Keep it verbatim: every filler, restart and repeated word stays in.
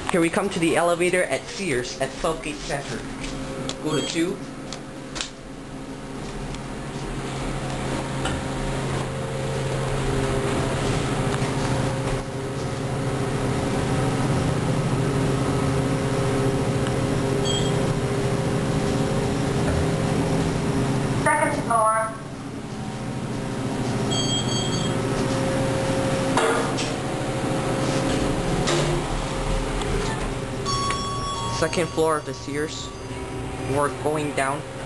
Here we come to the elevator at Sears at Southgate Center. Go to two. Second floor. Second floor of the Sears. We're going down.